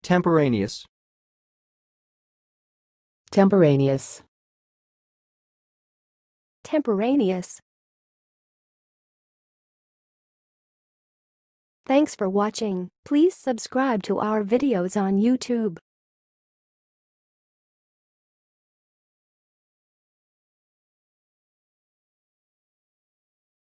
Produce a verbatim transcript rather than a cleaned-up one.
Temporaneous. Temporaneous. Temporaneous. Thanks for watching. Please subscribe to our videos on YouTube.